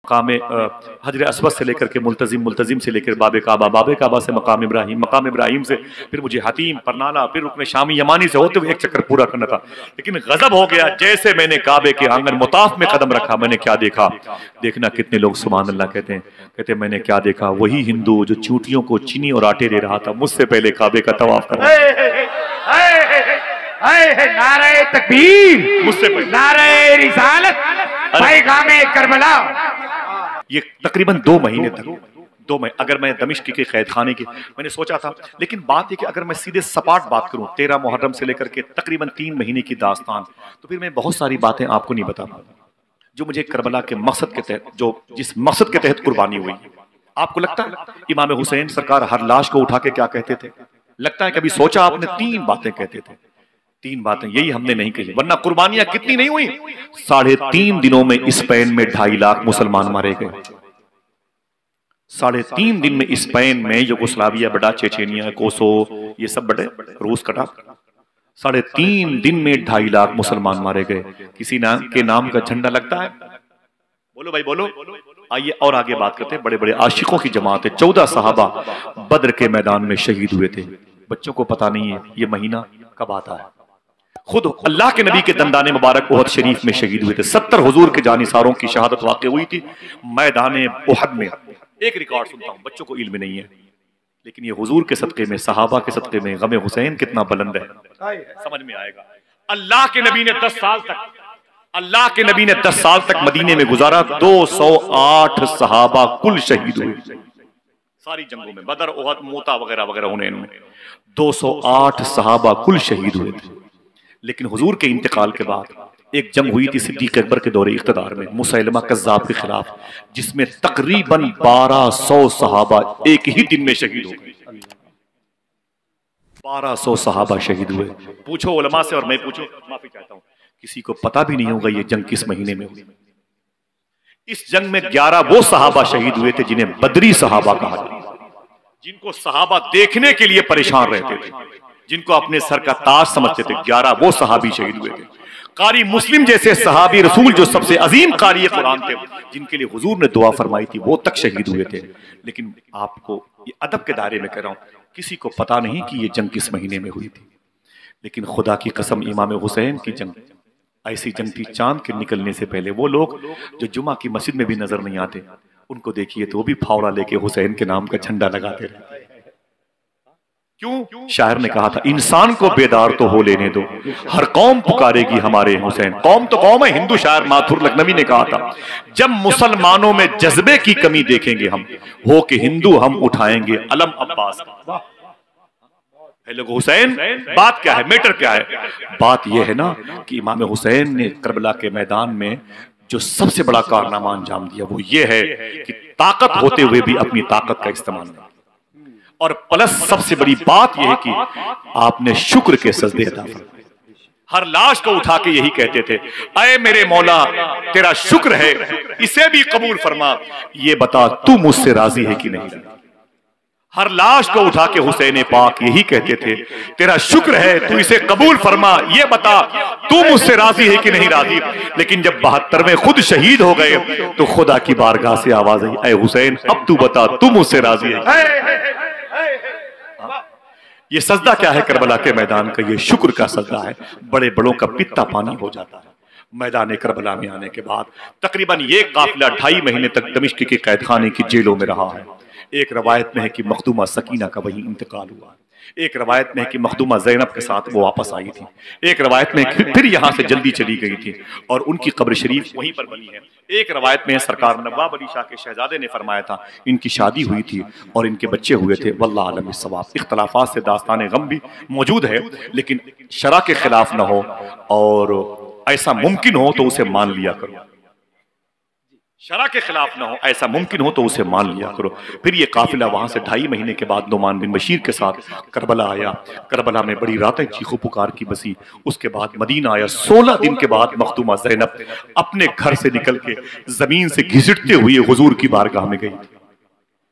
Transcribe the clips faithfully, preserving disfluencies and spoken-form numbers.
मकाम हजर अस्वद से लेकर के मुल्तजिम, मुल्तजिम से लेकर बाबे काबा, बाबे काबा से मकाम इब्राहिम, मकाम इब्राहिम से फिर मुझे हतीम, परनाला, फिर रुकने शामी यमानी से होते हुए एक चक्कर पूरा करना था। लेकिन गजब हो गया, जैसे मैंने काबे के आंगन मुताफ में कदम रखा, मैंने क्या देखा? देखना कितने लोग सुभान अल्लाह कहते हैं, कहते मैंने क्या देखा? वही हिंदू जो चूटियों को चीनी और आटे दे रहा था, मुझसे पहले काबे का तवाफ कर रहा था। नारे तकबीर, मुझसे पहले नारे रिसालत, पैगामे करबला। ये तकरीबन दो महीने तक, दो महीने अगर मैं दमिश्क के कैद खाने की मैंने सोचा था, लेकिन बात है कि अगर मैं सीधे सपाट बात करूं, तेरह मुहर्रम से लेकर के तकरीबन तीन महीने की दास्तान, तो फिर मैं बहुत सारी बातें आपको नहीं बता पाऊंगा जो मुझे करबला के मकसद के तहत, जो जिस मकसद के तहत कुर्बानी हुई। आपको लगता है इमाम हुसैन सरकार हर लाश को उठा के क्या कहते थे? लगता है कभी सोचा आपने? तीन बातें कहते थे, तीन बातें, यही हमने नहीं कही, वरना कुर्बानियां कितनी नहीं हुई। साढ़े तीन दिनों में स्पेन में ढाई लाख मुसलमान मारे गए। साढ़े तीन दिन में स्पेन में यूगोस्लाविया बड़ा, चेचेनिया, कोसो, ये सब बड़े, रूस कटा, साढ़े तीन दिन में ढाई लाख मुसलमान मारे गए। किसी नाम के नाम का झंडा लगता है? बोलो भाई बोलो। आइए और आगे बात करते हैं। बड़े बड़े आशिकों की जमात है, चौदह सहाबा बद्र के मैदान में शहीद हुए थे। बच्चों को पता नहीं है ये महीना कब आता है। खुद अल्लाह के नबी के दंदाने मुबारक उहद शरीफ में शहीद हुए थे। सत्तर हुजूर के जानिसारों की शहादत वाक़ई हुई थी मैदान उहद में। एक रिकॉर्ड सुनता हूं, बच्चों को इल्म नहीं है, लेकिन ये हुजूर के सदक़े में, सहाबा के सदक़े में गमे हुसैन कितना बुलंद है, समझ में आएगा। अल्लाह के नबी ने दस साल तक अल्लाह के नबी ने दस साल तक मदीने में गुजारा। दो सौ आठ सहाबा कुल शहीद हुए सारी जंगों में, बदर, उहद, मूता वगैरह वगैरह हुनैन में। दो सौ आठ सहाबा कुल शहीद हुए थे। लेकिन हुजूर के इंतकाल के बाद एक जंग हुई थी सिद्दीक अकबर के दौरे इख्तिदार में, मुसैलमा कज़्ज़ाब के खिलाफ, जिसमें तकरीबन बारह सौ सहाबा एक ही दिन में शहीद हो गए। बारह सौ सहाबा शहीद हुए। पूछो उलमा से, और मैं पूछूं, माफी चाहता हूं, किसी को पता भी नहीं होगा ये जंग किस महीने में हुई। इस जंग में ग्यारह वो सहाबा शहीद हुए थे जिन्हें बदरी सहाबा कहा जाता, जिनको सहाबा देखने के लिए परेशान रहते थे, जिनको अपने सर का ताज समझते थे। ग्यारह वो सहाबी शहीद हुए थे। कारी मुस्लिम जैसे सहाबी रसूल जो सबसे अजीम कारी कुरान थे, जिनके लिए हुजूर ने दुआ फरमाई थी, वो तक शहीद हुए थे। लेकिन आपको ये अदब के दायरे में कह रहा हूं, किसी को पता नहीं कि ये जंग किस महीने में हुई थी। लेकिन खुदा की कसम, इमाम हुसैन की जंग ऐसी जंग थी, चांद के निकलने से पहले। वो लोग जो जुमा की मस्जिद में भी नजर नहीं आते, उनको देखिए तो वो भी फावड़ा लेके हुसैन के नाम का झंडा लगाते रहे। क्यों? शायर ने कहा था, इंसान को बेदार तो हो लेने दो, हर कौम पुकारेगी हमारे हुसैन। कौम तो कौम है। हिंदू शायर माथुर लखनवी ने कहा था, जब मुसलमानों में जज्बे की कमी देखेंगे हम, हो के हिंदू हम उठाएंगे अलम अब्बास का। लोग हुसैन, बात क्या है, मैटर क्या है? बात यह है ना कि इमाम हुसैन ने करबला के मैदान में जो सबसे बड़ा कारनामा अंजाम दिया, वो ये है कि ताकत होते हुए भी अपनी ताकत का इस्तेमाल नहीं। और प्लस सबसे बड़ी बात यह है कि आपने शुक्र के सजदे अता फरमाए। हर लाश को उठा के यही कहते थे, अय मेरे मौला तेरा शुक्र है, इसे भी कबूल फरमा, ये बता तू मुझसे राजी है कि नहीं। हर लाश को उठा के हुसैन पाक यही कहते थे, तेरा शुक्र है, तू इसे कबूल फरमा, ये बता तू मुझसे राजी है कि नहीं राजी। लेकिन जब बहत्तरवें खुद शहीद हो गए तो खुदा की बारगाह से आवाज आई, अय हुसैन अब तू बता तू मुझसे राजी है। ये सजदा क्या है करबला के मैदान का? ये शुक्र का सजदा है। बड़े बड़ों का पित्ता पानी हो जाता है मैदान करबला में आने के बाद। तकरीबन ये काफिला ढाई महीने तक दमिश्क के कैद खाने की जेलों में रहा है। एक रवायत में है कि मखदूमा सकीना का वहीं इंतकाल हुआ। एक रवायत में है कि मखदूमा ज़ैनब के साथ वो वापस आई थी। एक रवायत में फिर यहाँ से जल्दी चली गई थी और उनकी कब्र शरीफ वहीं पर बनी है। एक रवायत में सरकार नवाब अली शाह के शहजादे ने फरमाया था इनकी शादी हुई थी और इनके बच्चे हुए थे। वल्लाह आलम बिस्सवाब। इख्तलाफात से दास्तान गम भी मौजूद है, लेकिन शरा के खिलाफ न हो और ऐसा मुमकिन हो तो उसे मान लिया करो। शरा के खिलाफ ना हो, ऐसा मुमकिन हो तो उसे मान लिया करो। फिर ये काफिला वहां से ढाई महीने के बाद नुमान बिन बशीर के साथ करबला आया। करबला में बड़ी रातें चीखो पुकार की बसी। उसके बाद मदीना आया। सोलह दिन के बाद मखदूमा ज़ैनब अपने घर से निकल के जमीन से घिसटते हुए हुजूर की बारगाह में गई।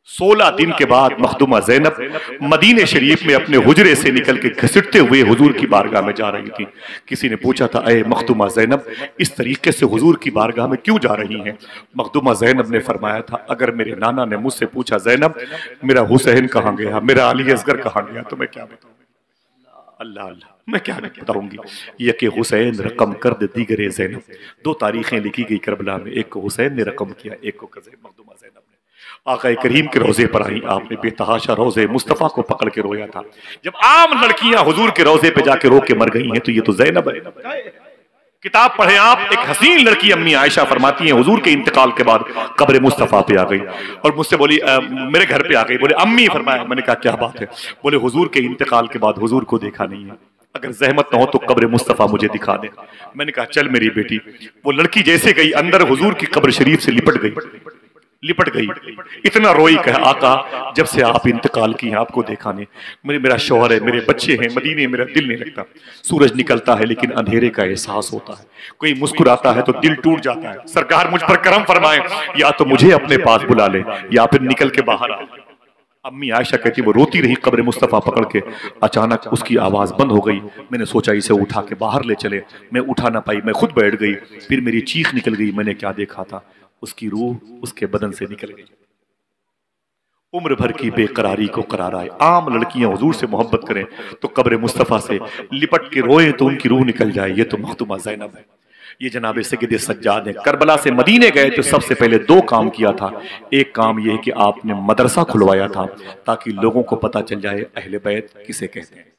सोलह दिन के बाद मखदूमा ज़ैनब मदीने शरीफ में अपने हुजरे से निकल के घसीटते हुए हुजूर की बारगाह में जा रही थी। किसी ने पूछा था, अय मखदूमा ज़ैनब, इस तरीके से हुजूर की बारगाह में क्यों जा रही हैं? मखदूमा ज़ैनब ने फरमाया था, अगर मेरे नाना ने मुझसे पूछा, ज़ैनब मेरा हुसैन कहाँ गया, मेरा अली असगर कहाँ गया, तो मैं क्या बताऊँ? अल्लाह अल्लाह, मैं क्या बताऊंगी। ये कि हुसैन रकम कर दे दीगरे ज़ैनब। दो तारीखें लिखी गई करबला में, एक को हुसैन ने रकम किया, एक को मखदूमा ज़ैनब ने। आका करीम के रोजे पर आई, आपने बेतहाशा रोजे मुस्तफ़ा को पकड़ के रोया था। जब आम लड़कियां हुजूर के रोजे पे जाके रो के मर गई हैं, तो ये तो ज़ैनब है। किताब पढ़े आप, एक हसीन लड़की अम्मी आयशा फरमाती हैं, हुजूर के इंतकाल के बाद कब्र मुस्तफ़ा पे आ गई और मुझसे बोली, आ, मेरे घर पे आ गई। बोले अम्मी, फरमाया। मैंने कहा क्या बात है? बोले हुजूर के इंतकाल के बाद हुजूर को देखा नहीं है, अगर जहमत न हो तो कब्र मुस्तफ़ा मुझे दिखा दे। मैंने कहा चल मेरी बेटी। वो लड़की जैसे गई अंदर, हुजूर की कब्र शरीफ से लिपट गई, लिपट गई। इतना रोई, कहा आका जब से आप इंतकाल की हैं आपको देखा नहीं, मेरे मेरा शौहर है, मेरे बच्चे हैं, मदीने मेरा दिल नहीं लगता। सूरज निकलता है लेकिन अंधेरे का एहसास होता है, कोई मुस्कुराता है तो दिल टूट जाता है। सरकार मुझ पर करम फरमाए, या तो मुझे अपने पास बुला ले या फिर निकल के बाहर आ। अम्मी आयशा कहती वो रोती रही कब्र मुस्तफ़ा पकड़ के। अचानक उसकी आवाज बंद हो गई। मैंने सोचा इसे उठा के बाहर ले चले, मैं उठा ना पाई, मैं खुद बैठ गई। फिर मेरी चीख निकल गई। मैंने क्या देखा था? उसकी रूह उसके बदन से निकल गई। उम्र भर की बेकरारी को करार आए। आम लड़कियां हुजूर से मोहब्बत करें तो कब्र मुस्तफ़ा से लिपट के रोए तो उनकी रूह निकल जाए। ये तो मखदूमा ज़ैनब है। ये जनाब सैयद सज्जाद है। करबला से मदीने गए तो सबसे पहले दो काम किया था। एक काम यह है कि आपने मदरसा खुलवाया था ताकि लोगों को पता चल जाए अहले बैत किसे कहते हैं।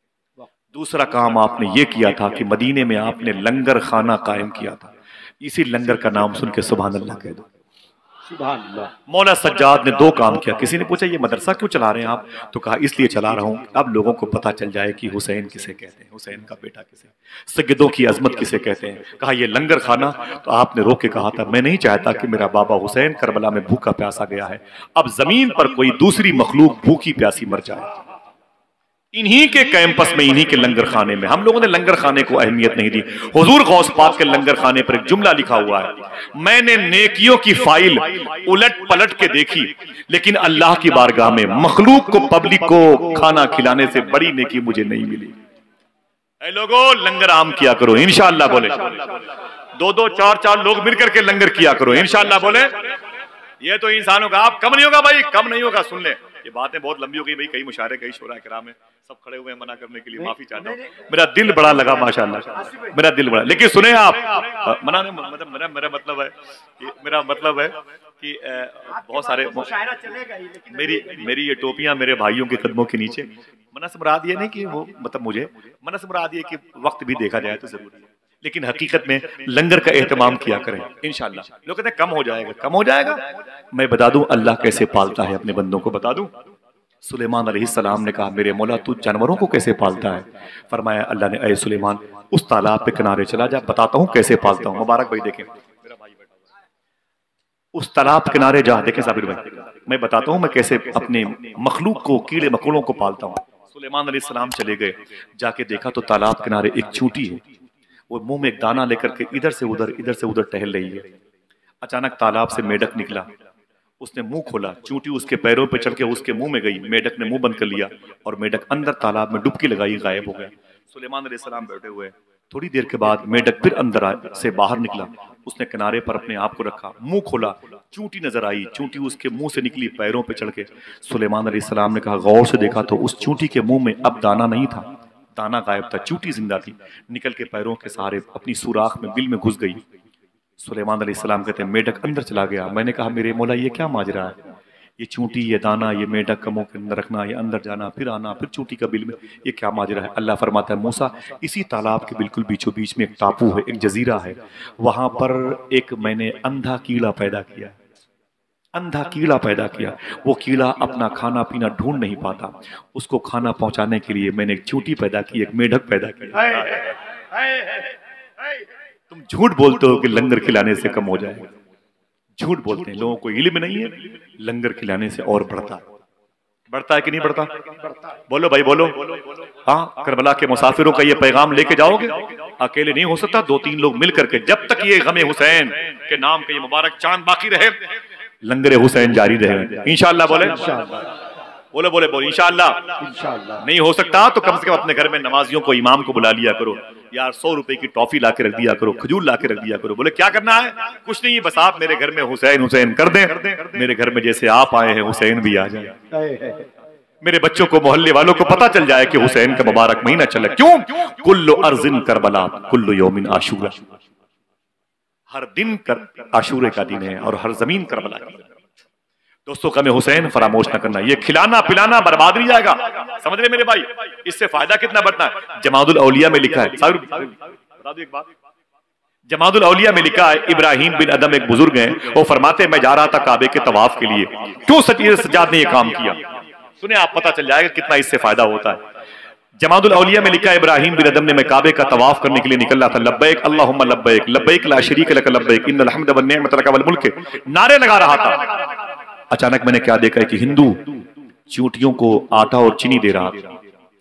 दूसरा काम आपने ये किया था कि मदीने में आपने लंगर खाना कायम किया था। इसी लंगर का नाम सुन के सुभान अल्लाह कह दो। सुभान अल्लाह। मौला सज्जाद ने दो काम किया। किसी ने पूछा ये मदरसा क्यों चला रहे हैं आप? तो कहा इसलिए चला रहा हूं अब लोगों को पता चल जाए कि हुसैन किसे कहते हैं, हुसैन का बेटा किसे, सैयदों की अजमत किसे कहते हैं। कहा ये लंगर खाना, तो आपने रोक के कहा था मैं नहीं चाहता कि मेरा बाबा हुसैन करबला में भूखा प्यासा गया है, अब जमीन पर कोई दूसरी मखलूक भूखी प्यासी मर जाए। इन्हीं के कैंपस में, इन्हीं के लंगर खाने में हम लोगों ने लंगर खाने को अहमियत नहीं दी। हुजूर गौस पाक के लंगर खाने पर एक जुमला लिखा हुआ है, मैंने नेकियों की फाइल उलट पलट के देखी लेकिन अल्लाह की बारगाह में मखलूक को, पब्लिक को खाना खिलाने से बड़ी नेकी मुझे नहीं मिली। ऐ लोगों लंगर आम किया करो इंशाअल्लाह बोले, दो दो चार चार लोग मिलकर के लंगर किया करो इंशाअल्लाह बोले। ये तो इंसानों का आप कम नहीं होगा भाई, कम नहीं होगा। सुन ले, ये बातें बहुत लंबी हो गई भाई, कई मुशारे कई शोरा किराम है, सब खड़े हुए हैं मना करने के लिए, माफी चाहता हूँ। मेरा दिल बड़ा लगा माशाअल्लाह, मेरा दिल बड़ा। लेकिन सुने आप, मना नहीं, मतलब मेरा मेरा मतलब है कि मेरा मतलब है कि बहुत सारे मेरी मेरी ये टोपियां मेरे भाइयों के कदमों के नीचे। मना से मुराद ये नहीं कि वो मतलब मुझे, मना से मुराद ये कि वक्त भी देखा जाए तो जरूरी है, लेकिन हकीकत में लंगर का एहतमाम किया करें इंशाअल्लाह। लोग कहते हैं कम हो जाएगा, कम हो जाएगा। मैं बता दूं अल्लाह कैसे पालता है अपने बंदों को, बता दूं। सुलेमान अलैहिस्सलाम ने कहा मेरे मौला तू जानवरों को कैसे पालता है? फरमाया अल्लाह ने, ऐ सुलेमान उस तालाब पे किनारे चला जा, बताता हूँ कैसे पालता हूँ। मुबारक भाई देखें, मेरा भाई बैठा हुआ है, उस तालाब किनारे जा, देखें साबिर भाई, मैं बताता हूँ मैं कैसे अपने मखलूक को, कीड़े मकोड़ों को पालता हूँ। सुलेमान अलैहिस्सलाम चले गए, जाके देखा तो तालाब किनारे एक चूंटी है, वो मुंह में एक दाना लेकर के इधर से उधर इधर से उधर टहल रही है। अचानक तालाब से मेढक निकला, उसने मुंह खोला, चूंटी उसके पैरों पे चढ़ के उसके मुंह में गई, मेढक ने मुंह बंद कर लिया और मेढक अंदर तालाब में डुबकी लगाई, गायब हो गया। सुलेमान अलैहिस्सलाम बैठे हुए, थोड़ी देर के बाद मेढक फिर अंदर से बाहर निकला, उसने किनारे पर अपने आप को रखा, मुंह खोला, चूंटी नजर आई, चूंटी उसके मुंह से निकली पैरों पे चढ़ के। सुलेमान अलैहिस्सलाम ने कहा गौर से देखा तो उस चूंटी के मुंह में अब दाना नहीं था, दाना गायब था, चूंटी जिंदा थी, निकल के पैरों के सहारे अपनी सुराख में बिल में घुस गई। सुलेमान अलैहिस्सलाम कहते हैं मेढक अंदर चला गया। मैंने कहा मेरे मौला ये क्या माजरा है, ये चूंटी, ये दाना, ये मेढक का मुंह के अंदर रखना, ये अंदर जाना, फिर आना, फिर चूंटी का बिल में, ये क्या माजरा है? अल्लाह फरमाता है मूसा इसी तालाब के बिल्कुल बीचों बीच में एक टापू है, एक जजीरा है, वहां पर एक मैंने अंधा कीड़ा पैदा किया, अंधा कीड़ा पैदा किया। वो कीड़ा अपना खाना पीना ढूंढ नहीं पाता, उसको खाना पहुंचाने के लिए मैंने एक चूंटी पैदा की, एक मेढक पैदा किया। तुम झूठ बोलते हो कि लंगर खिलाने से कम हो जाएगा, झूठ बोलते हैं, लोगों को इल्म नहीं है, लंगर खिलाने से और बढ़ता है। बढ़ता है कि नहीं बढ़ता? बोलो भाई बोलो। हाँ, करबला के मुसाफिरों का ये पैगाम लेके जाओगे, अकेले नहीं हो सकता, दो तीन लोग मिल करके, जब तक ये गमे हुसैन के नाम का ये मुबारक चांद बाकी रहे, लंगर हुसैन जारी रहे इंशाअल्लाह। बोले बोले बोले बोले इंशाअल्लाह। इंशाअल्लाह नहीं हो सकता तो कम से कम अपने घर में नमाजियों को, इमाम को बुला लिया करो यार, सौ रुपए की टॉफी ला के रख दिया करो, खजूर ला के रख दिया करो। बोले क्या करना है? कुछ नहीं, बस आप मेरे घर में हुसैन हुसैन कर दें। मेरे घर में जैसे आप आए हैं हुसैन भी आ जाए। मेरे बच्चों को, मोहल्ले वालों को पता चल जाए कि हुसैन का मुबारक महीना चला। क्यों? कुल्लु अर्जिन करबला कुल्लु यौमिन आशूरा। हर दिन कर आशूरे का दिन है और हर जमीन करबला की। दोस्तों कमे हुसैन फरामोश न करना। ये खिलाना पिलाना बर्बाद नहीं जाएगा, समझ रहे मेरे भाई? इससे फायदा कितना बढ़ता है? जमादुल औलिया में लिखा है, बता दो एक बात, जमादुल औलिया में लिखा है, इब्राहिम बिन अदम एक बुजुर्ग हैं, वो फरमाते मैं जा रहा था काबे के तवाफ के लिए। क्यों सज्जाद ने ये काम किया? सुने आप, पता चल जाएगा कितना इससे फायदा होता है। जमादुल औलिया में लिखा है, इब्राहिम बिन अदम ने, मैं काबे का तवाफ करने के लिए निकल रहा था, लब्बैक अल्लाहुम्मा लब्बैक लब्बैक ला शरीक लक लब्बैक इन्नल हम्द वन निअमत लक वल मुल्क नारे लगा रहा था। अचानक मैंने क्या देखा है कि हिंदू चींटियों को आटा और चीनी दे रहा था।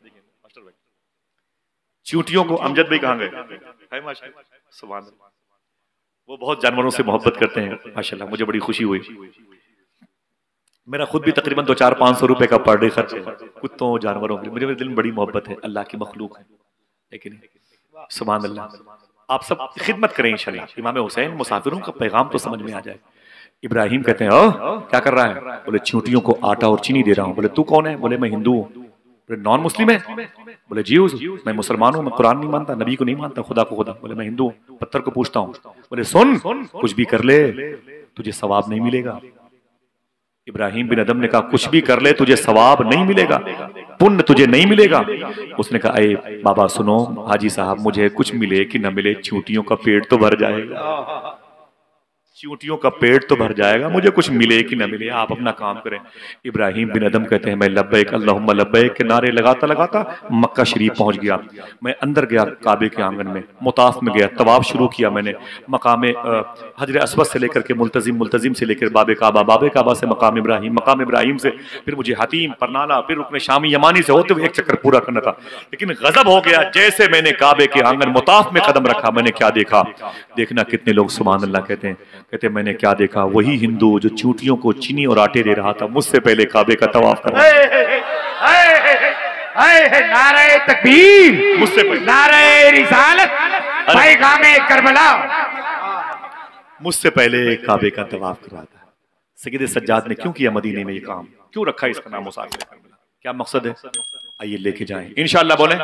चींटियों को, अमजद भाई कहां गए? सुभान अल्लाह, वो बहुत जानवरों से मोहब्बत करते हैं माशाल्लाह, मुझे बड़ी खुशी हुई। मेरा खुद भी तकरीबन दो चार पांच सौ रुपए का पर डे खर्च है कुत्तों जानवरों के लिए। मुझे दिल में बड़ी मोहब्बत है, अल्लाह की मखलूक है, लेकिन सुभान अल्लाह। आप सब खिदमत करें इंशाल्लाह। इमाम हुसैन मुसाफिरों का पैगाम तो समझ में आ जाए। इब्राहिम कहते हैं ओ क्या कर रहा है? बोले चींटियों को आटा और चीनी दे रहा हूँ। बोले तू कौन है? बोले मैं हिंदू हूँ। बोले नॉन मुस्लिम है? बोले जी मैं मुसलमान हूँ, मैं कुरान नहीं मानता, नबी को नहीं मानता, खुदा को खुदा। बोले मैं हिंदू हूँ। पत्थर को पूछता हूँ। बोले सुन, कुछ भी कर ले तुझे सवाब नहीं मिलेगा। इब्राहिम बिन अदम ने कहा कुछ भी कर ले तुझे सवाब नहीं मिलेगा, पुण्य तुझे नहीं मिलेगा। उसने कहा अरे बाबा सुनो हाजी साहब, मुझे कुछ मिले कि न मिले, चींटियों का पेट तो भर जाएगा, चींटियों का पेट तो भर जाएगा, मुझे कुछ मिले कि न मिले, आप अपना काम करें। इब्राहिम बिन अदम कहते हैं मैं लब्बैक अल्लाहुम्मा लब्बैक के नारे लगाता लगाता मक्का शरीफ पहुंच गया। मैं अंदर गया काबे के आंगन में, मुताफ में गया, तवाफ शुरू किया मैंने। मकाम हजर अस्वद से लेकर के मुल्तजिम, मुल्तजिम से लेकर बाबे काबा, बाबे काबा से मकाम इब्राहिम, मकाम इब्राहिम से फिर मुझे हतीम, परनाला, फिर रुकने शामी यमानी से होते हुए एक चक्कर पूरा करना था। लेकिन गजब हो गया, जैसे मैंने काबे के आंगन मुताफ में कदम रखा, मैंने क्या देखा? देखना कितने लोग सुभान अल्लाह कहते हैं। कहते मैंने क्या देखा? वही हिंदू जो चींटियों को चीनी और आटे दे रहा था, मुझसे पहले काबे का तवाफ कर रहा था। नारे तकबीर, मुझसे पहले नारे रिसालत, पैगामे करबला, मुझसे पहले काबे का तवाफ कर रहा था। सैयद सज्जाद ने क्यों किया मदीने में ये काम? क्यों रखा इसका नाम मुसाफिर करबला? क्या मकसद है? आइए लेके जाएं इंशाअल्लाह। बोले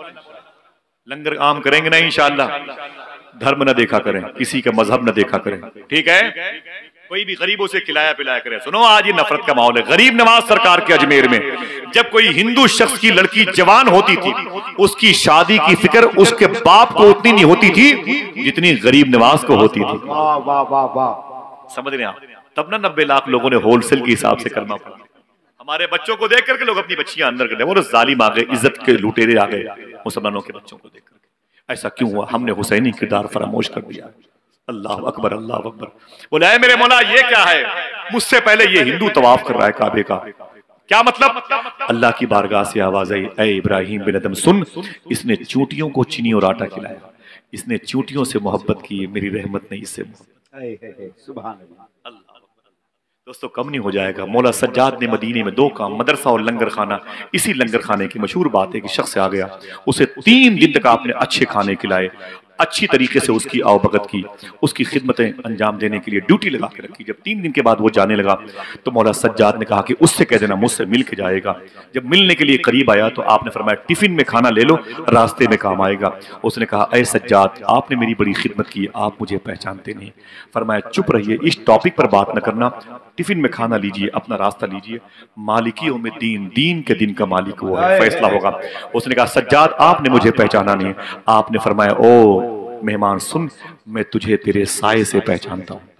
लंगर आम करेंगे ना इंशाअल्लाह। धर्म न देखा करें, किसी का मजहब न देखा करें, ठीक है? कोई भी गरीबों से खिलाया पिलाया करें। सुनो आज ये नफरत का माहौल है। गरीब नवाज सरकार के अजमेर में जब कोई हिंदू शख्स की लड़की जवान होती थी, उसकी शादी की फिक्र उसके बाप को उतनी नहीं होती थी जितनी गरीब नवाज को होती थी। वाह वाह वाह वाह, समझ रहे हैं आप? तब ना नब्बे लाख लोगों ने होलसेल के हिसाब से करना पड़ा। हमारे बच्चों को देख करके लोग अपनी बच्चियां अंदर कर, वो जालिम आ गए, इज्जत के लुटेरे आ गए मुसलमानों के बच्चों को देख करके। ऐसा क्यों हुआ? हमने हुसैनी किरदार फरामोश कर दिया। अल्लाह अकबर, अल्लाह अकबर। बोला है मेरे मौला ये क्या है? मुझसे पहले ये हिंदू तवाफ कर रहा है काबे का। क्या मतलब? अल्लाह की बारगाह से आवाज आई, ऐ इब्राहिम बिन अदम सुन, इसने चींटियों को चीनी और आटा खिलाया, इसने चींटियों से मोहब्बत की, मेरी रहमत ने इससे मोहब्बत। सुभान अल्लाह। दोस्तों कम नहीं हो जाएगा। मौला सज्जाद ने मदीने में दो काम, मदरसा और लंगर खाना। इसी लंगर खाने की मशहूर बात है कि शख्स आ गया, उसे तीन दिन तक आपने अच्छे खाने खिलाए, अच्छी तरीके से उसकी आवभगत की, उसकी खिदमतें अंजाम देने के लिए ड्यूटी लगा के रखी। जब तीन दिन के बाद वो जाने लगा तो मौला सज्जाद ने कहा कि उससे कह देना मुझसे मिल के जाएगा। जब मिलने के लिए करीब आया तो आपने फरमाया टिफिन में खाना ले लो, रास्ते में काम आएगा। उसने कहा ऐ सज्जाद आपने मेरी बड़ी खिदमत की, आप मुझे पहचानते नहीं। फरमाया चुप रहिए, इस टॉपिक पर बात न करना, टिफिन में खाना लीजिए, अपना रास्ता लीजिए। मालिकी में दीन, दीन के दिन का मालिक वो है, फैसला होगा। उसने कहा सज्जाद आपने मुझे पहचाना नहीं। आपने फरमाया ओ मेहमान सुन, मैं तुझे तेरे साये से पहचानता हूं,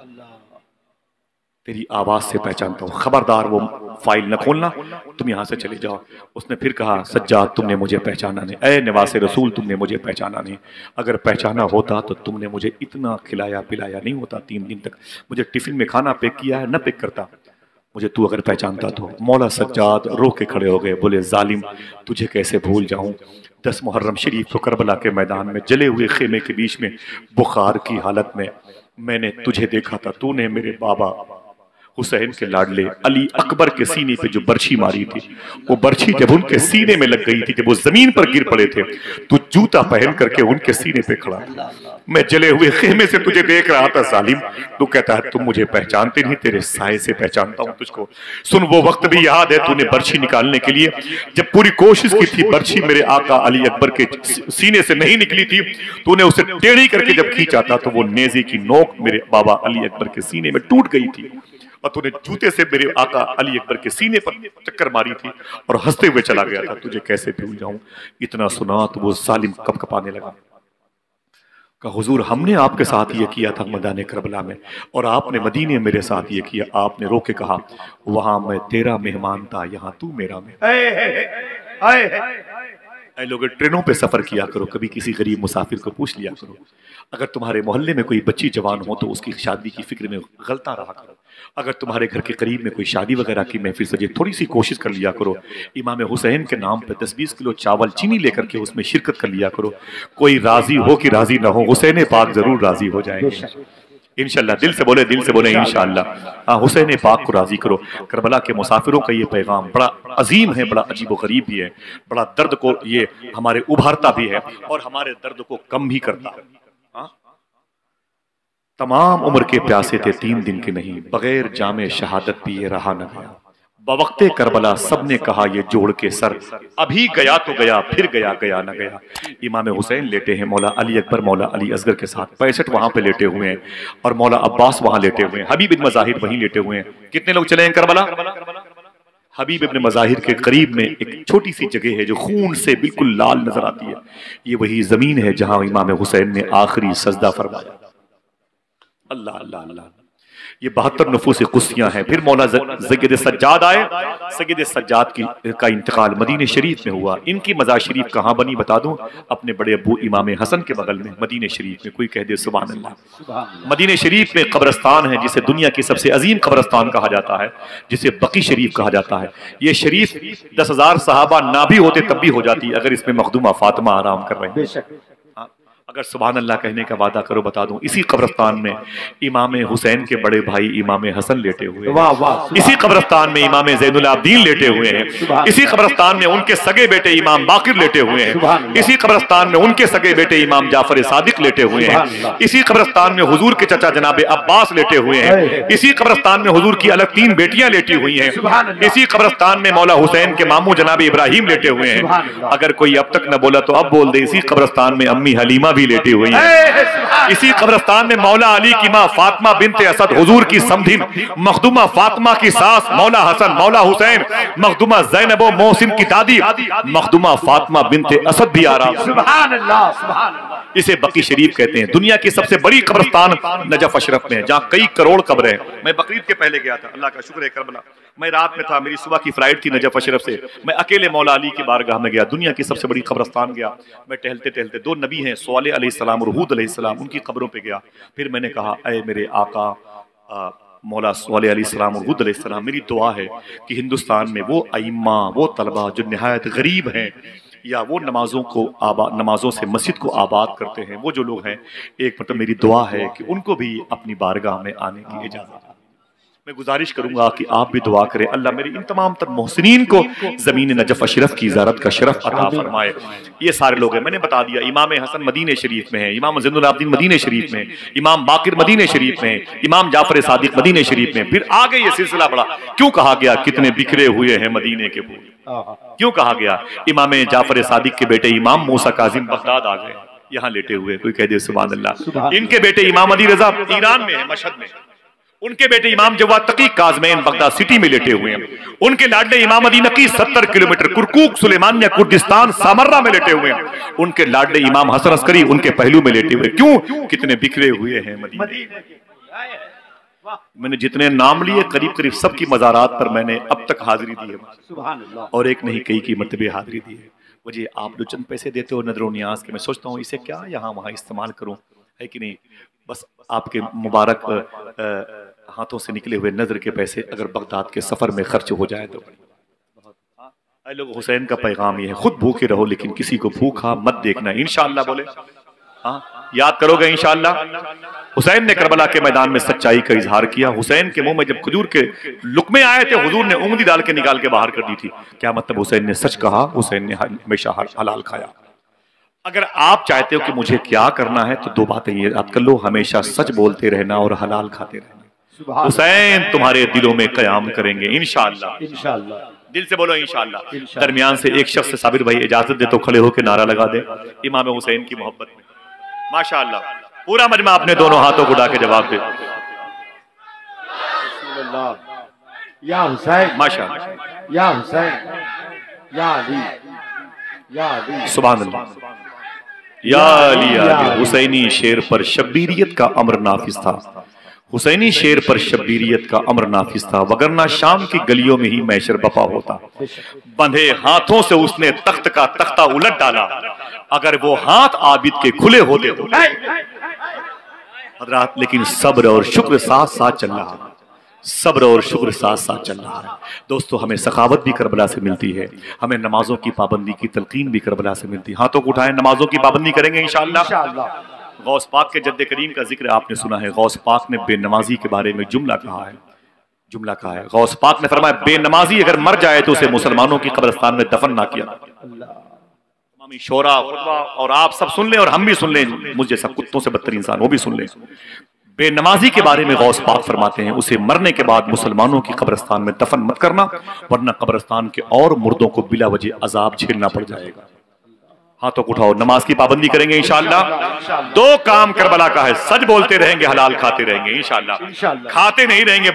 तेरी आवाज से पहचानता हूं, खबरदार वो फाइल न खोलना, तुम यहां से चले जाओ। उसने फिर कहा सज्जाद तुमने मुझे पहचाना नहीं, ऐ नवासे रसूल तुमने मुझे पहचाना नहीं। अगर पहचाना होता तो तुमने मुझे इतना खिलाया पिलाया नहीं होता, तीन दिन तक मुझे टिफिन में खाना पैक किया है, न पैक करता मुझे तू अगर पहचानता तो। मौला सज्जाद रो के खड़े हो गए, बोले जालिम तुझे कैसे भूल जाऊं। दस मुहर्रम शरीफ को करबला के मैदान में जले हुए खेमे के बीच में बुखार की हालत में मैंने तुझे देखा था, तूने मेरे बाबा हुसैन के लाडले अली अकबर के सीने पे जो बर्छी मारी थी, वो बर्छी जब उनके सीने में लग गई थी, जब वो जमीन पर गिर पड़े थे, तो जूता पहन करके उनके सीने पे खड़ा था। मैं जले हुए खेमे से तुझे देख रहा था सालिम। तू कहता है तुम मुझे पहचानते नहीं, तेरे साए से पहचानता हूं तुझको। सुन, वो वक्त भी याद है तूने बर्छी निकालने के लिए जब पूरी कोशिश की थी, बर्छी मेरे आका अली अकबर के सीने से नहीं निकली थी, तूने उसे टेढ़ी करके जब खींचा था तो वो नेज़े की नोक मेरे बाबा अली अकबर के सीने में टूट गई थी, और तूने जूते से मेरे आका अली अकबर के सीने पर चक्कर मारी थी और हंसते हुए चला गया था। तुझे कैसे भूल जाऊं। इतना सुना तो वो सालिम कपकपाने लगा। कहा हुजूर, हमने आपके साथ ये किया था मैदान करबला में, और आपने मदीने मेरे साथ ये किया। आपने रो के कहा वहां मैं तेरा मेहमान था, यहाँ तू मेरा मेहमान। ऐ लोग, ट्रेनों पे सफर किया करो, कभी किसी गरीब मुसाफिर को पूछ लिया करो। अगर तुम्हारे मोहल्ले में कोई बच्ची जवान हो तो उसकी शादी की फिक्र में गलता रहा करो। अगर तुम्हारे घर के करीब में कोई शादी वगैरह की महफिल सजे, थोड़ी सी कोशिश कर लिया करो। इमाम हुसैन के नाम पे दस बीस किलो चावल चीनी लेकर के उसमें शिरकत कर लिया करो। कोई राजी हो कि राजी ना हो, हुसैन पाक जरूर राजी हो जाएंगे इंशाल्लाह। दिल से बोले, दिल से बोले इंशाल्लाह। हाँ, हुसैन पाक को राजी करो। करबला के मुसाफिरों का ये पैगाम बड़ा अजीम है, बड़ा अजीब व गरीब भी है, बड़ा दर्द को ये हमारे उभारता भी है और हमारे दर्द को कम भी करता है। तमाम उम्र के प्यासे थे, तीन दिन के नहीं, बगैर जामे शहादत पिए रहा न गया। बवक्ते करबला सबने कहा ये जोड़ के सर, अभी गया तो गया, फिर गया गया न गया। इमाम हुसैन लेटे हैं मौला अली अकबर मौला अली असगर के साथ, पैंसठ वहां पे लेटे हुए हैं, और मौला अब्बास वहां लेटे हुए हैं, हबीब इब्न मज़ाहिर वहीं लेटे हुए हैं। कितने लोग चले हैं करबला? हबीब इब्न मज़ाहिर के करीब में एक छोटी सी जगह है जो खून से बिल्कुल लाल नजर आती है। ये वही जमीन है जहां इमाम हुसैन ने आखिरी सजदा फरमाया। अल्लाह अल्लाह अल्लाह। ये बहत्तर नफूस कुस्सियां हैं। फिर मौला सैयद सज्जाद आए। सैयद सज्जाद की का इंतकाल मदीने शरीफ में हुआ। इनकी मज़ार शरीफ कहाँ बनी बता दूं? अपने बड़े अबू इमाम हसन के बगल में मदीने शरीफ में। कोई कह दे सुभान अल्लाह। मदीने शरीफ में कब्रस्तान है जिसे दुनिया की सबसे अजीम कब्रस्तान कहा जाता है, जिसे बकी शरीफ कहा जाता है। ये शरीफ दस हजार सहाबा ना भी होते तब भी हो जाती अगर इसमें मखदूमा फातिमा आराम कर रहे हैं। अगर सुभान अल्लाह कहने का वादा करो, बता दूं इसी कब्रस्तान में इमाम हुसैन के बड़े भाई इमाम हसन लेटे हुए हैं। वाह वाह। इसी कब्रस्तान में इमाम ज़ैनुल आबिदीन लेटे हुए हैं। इसी कब्रस्तान में उनके सगे बेटे इमाम बाकिर लेटे हुए हैं। इसी कब्रस्तान में उनके सगे बेटे इमाम जाफर सादिक लेटे हुए हैं। इसी कब्रस्तान में हुजूर के चचा जनाब अब्बास लेटे हुए हैं। इसी कब्रस्तान में हुजूर की अलग तीन बेटियां लेटी हुई हैं। इसी कब्रस्तान में मौला हुसैन के मामू जनाब इब्राहिम लेटे हुए हैं। अगर कोई अब तक न बोला तो अब बोल दे, इसी कब्रस्तान में अम्मी हलीमा लेटी हुई है। इसी कब्रस्तान में मौला अली की मां फातिमा बिनते असद, हुजूर की समधिन, मखदूमा फातिमा की सास, मौला हसन, मौला हुसैन, मखदूमा ज़ैनब मोहसिन की दादी, मखदूमा फातिमा बिनते असद भी आ रहा। सुभान अल्लाह, सुभान अल्लाह। इसे बकी शरीफ कहते हैं। दुनिया की सबसे बड़ी कब्रस्तान नजफ अशरफ में है, जहाँ कई करोड़ कब्र हैं। मैं बकरीद के पहले गया था, अल्लाह का शुक्र है करबला। मैं रात में था, मेरी सुबह की फ्लाइट थी नजफ अशरफ से। मैं अकेले मौला अली की बारगाह में गया, दुनिया की सबसे बड़ी कब्रस्तान गया। मैं टहलते टहलते, दो नबी हैं स्वालिह अलैहिस्सलाम और हूद अलैहिस्सलाम, उनकी कब्रों पे गया। फिर मैंने कहा ऐ मेरे आका आ, मौला स्वालिह अलैहिस्सलाम और हूद अलैहिस्सलाम, मेरी दुआ है कि हिंदुस्तान में वो अइम्मा, वो तलबा जो निहायत गरीब हैं, या वो नमाजों को आबाद, नमाजों से मस्जिद को आबाद करते हैं, वो जो लोग हैं, एक मतलब मेरी दुआ है कि उनको भी अपनी बारगाह में आने की इजाजत। मैं गुजारिश करूंगा कि आप भी दुआ करें, अल्लाह मेरे इन तमाम तर मोहसिनीन को ज़मीन नजफ अशरफ की ज़ियारत का शरफ अता फरमाए। ये सारे लोग हैं, मैंने बता दिया। इमाम हसन मदीने शरीफ में है, इमाम ज़ैनुल आबिदीन मदीने शरीफ में, इमाम बाकिर मदीने शरीफ में, इमाम जाफर सादिक मदीने शरीफ में। फिर आगे ये सिलसिला बढ़ा। क्यों कहा गया कितने बिखरे हुए हैं मदीने के फूल? क्यों कहा गया? इमाम जाफर सादिक के बेटे इमाम मूसा काजिम बगदाद आ गए, यहाँ लेटे हुए। कोई कह दे सुभान अल्लाह। इनके बेटे इमाम अली रजा ईरान में है, मशहद में। उनके बेटे इमाम Jawad Taqi Kazmain Baghdad city में लेटे हुए हैं। उनके लाडले इमाम अली नकी सत्तर kilometre Kirkuk Sulaymaniyah Kurdistan Samarra में लेटे हुए हैं। उनके लाडले इमाम हसन अस्करी उनके पहलू में लेटे हुए। क्यों? कितने बिखरे हुए हैं मदीने। मैंने जितने नाम लिए करीब करीब सबकी मज़ारात पर मैंने अब तक हाजिरी दी है, और एक नहीं कई की मरतबे हाजिरी दी है। मुझे आप जो चंद पैसे देते हो नजर न्याज के, मैं सोचता हूँ इसे क्या यहाँ वहाँ इस्तेमाल करूँ, है कि नहीं? बस आपके मुबारक हाथों से निकले हुए नजर के पैसे अगर बगदाद के सफर में खर्च हो जाए तो। ऐ लोग, हुसैन का पैगाम ये है, खुद भूखे रहो लेकिन किसी को भूखा मत देखना इंशाअल्लाह। बोले हाँ। याद करोगे इंशाअल्लाह। हुसैन ने करबला के मैदान में सच्चाई का इजहार किया। हुसैन के मुंह में जब खजूर के लुकमे आए थे, हुजूर ने उंगली डाल के निकाल के बाहर कर दी थी। क्या मतलब? हुसैन ने सच कहा, हुसैन ने हमेशा हलाल खाया। अगर आप चाहते हो कि मुझे क्या करना है, तो दो बातें ये याद कर लो, हमेशा सच बोलते रहना और हलाल खाते रहना। हुसैन तुम्हारे दिलों में कयाम करेंगे इंशाअल्लाह। इंशाअल्लाह, दिल से बोलो इंशाअल्लाह। दरमियान से एक शख्स से साबिर भाई इजाजत दे तो खड़े होकर नारा लगा दे इमाम हुसैन की मोहब्बत में। माशाअल्लाह, पूरा मजमा अपने दोनों हाथों को उठा के जवाब दे या हुसैन, माशाअल्लाह, या हुसैन, या अली, या अली, सुभान अल्लाह, या अली, या अली। हुसैनी शेर पर शब्बीरियत का अमर नाफिज था। हुसैनी शेर पर शब्बीरियत का अमर नाफिज था, वगरना शाम की गलियों में ही मैशर बपा होता। बंधे हाथों से उसने तख्त का तख्ता उलट डाला, अगर वो हाथ आबिद के खुले होते तो हजरात। लेकिन सब्र और शुक्र साथ साथ चल रहा है, सब्र और शुक्र साथ साथ चल रहा है। दोस्तों, हमें सखावत भी करबला से मिलती है, हमें नमाजों की पाबंदी की तलकीन भी करबला से मिलती है। हाथों को उठाएं, नमाजों की पाबंदी करेंगे इंशाअल्लाह। गौस पाक के जद्दे करीम का जिक्र आपने सुना है। गौस पाक ने बेनमाजी के बारे में जुमला कहा है, जुमला कहा है। गौस पाक ने फरमाया, बेनमाजी अगर मर जाए तो उसे मुसलमानों की कब्रिस्तान में दफन ना किया। तमामी शोरा और आप सब सुन लें और हम भी सुन लें, मुझे सब कुत्तों से बदतर इंसान वो भी सुन लें। बेनमाजी के बारे में गौस पाक फरमाते हैं, उसे मरने के बाद मुसलमानों की कब्रिस्तान में दफन मत करना, वरना कब्रिस्तान के और मुर्दों को बिला वजह अजाब झेलना पड़ जाएगा। हाथों को उठाओ, नमाज की पाबंदी करेंगे इंशाअल्लाह। दो काम करबला का है, सच बोलते रहेंगे, हलाल खाते रहेंगे इंशाअल्लाह। खाते नहीं रहेंगे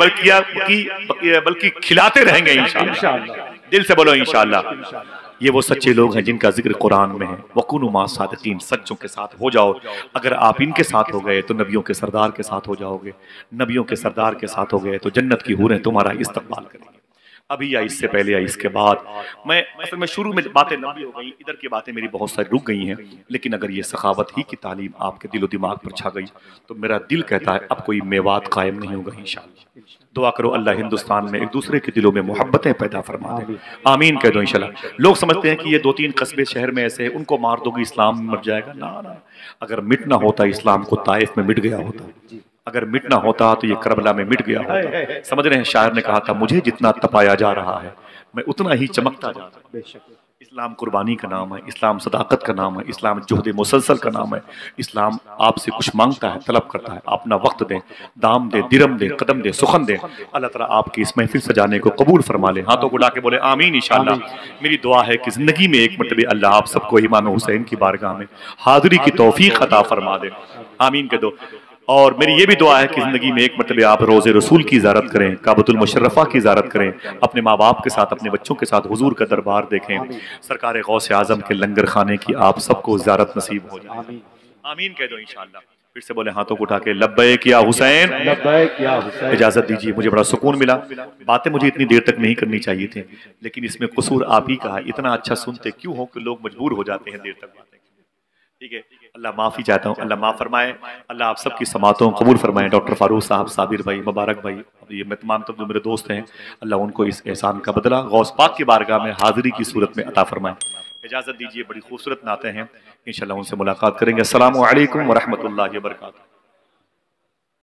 बल्कि बल्कि खिलाते रहेंगे इंशाअल्लाह। दिल से बोलो इंशाअल्लाह। ये वो सच्चे लोग हैं जिनका जिक्र कुरान में है, वकुनु मा सादिकीन, सच्चों के साथ हो जाओ। अगर आप इनके साथ हो गए तो नबियों के सरदार के साथ हो जाओगे, नबियों के सरदार के साथ हो गए तो जन्नत की हूरें तुम्हारा इस्तकबाल करेंगे। अभी या इससे पहले या इसके बाद, मैं असल में शुरू में बातें लंबी हो गई, इधर की बातें मेरी बहुत सारी रुक गई हैं, लेकिन अगर ये सखावत ही की तालीम आपके दिलो दिमाग पर छा गई तो मेरा दिल कहता है अब कोई मेवात कायम नहीं होगा इंशाअल्लाह। दुआ करो अल्लाह हिंदुस्तान में एक दूसरे के दिलों में मोहब्बतें पैदा फरमा दे, आमीन कह दो इंशाअल्लाह। लोग समझते हैं कि ये दो तीन कस्बे शहर में ऐसे हैं, उनको मार दोगे इस्लाम मर जाएगा। ना ना, अगर मिटना होता इस्लाम को ताइफ में मिट गया होता, अगर मिटना होता तो ये करबला में मिट गया होता। समझ रहे हैं, शायर ने कहा था, मुझे जितना तपाया जा रहा है मैं उतना ही चमकता जा रहा हूं। इस्लाम कुर्बानी का नाम है, इस्लाम सदाकत का नाम है, इस्लाम जुहद मुसलसल का नाम है। इस्लाम आपसे कुछ मांगता है, तलब करता है, अपना वक्त दें, दाम दें, दिरम दें, कदम दें, सुखन दें। अल्लाह ताला आपकी इस महफिल सजाने को कबूल फरमा ले। हाथों को डाके बोले आमीन इंशाअल्लाह। मेरी दुआ है कि जिंदगी में एक मरतबे अल्लाह आप सबको इमाम हुसैन की बारगाह में हाजिरी की तौफीक अता फरमा दे, आमीन कह दो। और मेरी ये भी दुआ है कि जिंदगी में एक मरतबे आप रोज़े रसूल की ज़ियारत करें, काबतुल मुशर्रफा की ज़ियारत करें, अपने माँ बाप के साथ, अपने बच्चों के साथ हुजूर का दरबार देखें, सरकार गौसे आजम के लंगर खाने की आप सबको ज़ियारत नसीब हो जाए, आमीन कह दो इंशाअल्लाह। फिर से बोले हाथों को उठा के, लब्बैक या हुसैन, लब्बैक या हुसैन। इजाजत दीजिए, मुझे बड़ा सुकून मिला। बातें मुझे इतनी देर तक नहीं करनी चाहिए थी, लेकिन इसमें कसूर आप ही का है। इतना अच्छा सुनते क्यों हो कि लोग मजबूर हो जाते हैं देर तक बातें। ठीक है, अल्लाह माफ़ी चाहता हूँ, अल्लाह माफ़ फरमाए, अल्लाह आप सबकी समातों कबूल फरमाए। डॉक्टर फारूक साहब, साबिर भाई, मुबारक भाई, ये मैं तमाम तब जो मेरे दोस्त हैं, अल्लाह उनको इस एहसान का बदला गौस पाक की बारगाह में हाजिरी की सूरत में अता फरमाए। इजाज़त दीजिए, बड़ी खूबसूरत नाते हैं, इंशाअल्लाह उनसे मुलाकात करेंगे। अस्सलामु अलैकुम व रहमतुल्लाहि व बरकातहू।